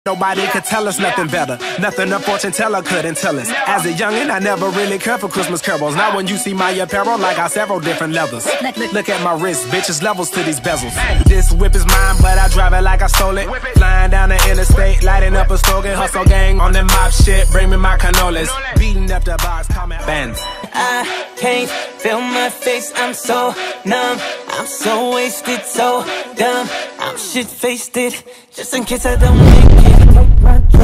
Nobody could tell us nothing better. Nothing a fortune teller couldn't tell us. As a youngin', I never really cared for Christmas carols. Now when you see my apparel, I got several different levels. Look at my wrist, bitches, levels to these bezels. This whip is mine, but I drive it like I stole it. Flying down the interstate, lighting up a slogan. Hustle gang on the mob shit, bring me my cannolis. Beating up the bars, call me bands. I can't feel my face, I'm so numb. I'm so wasted, so dumb. I'm shit-faced it, just in case I don't make it.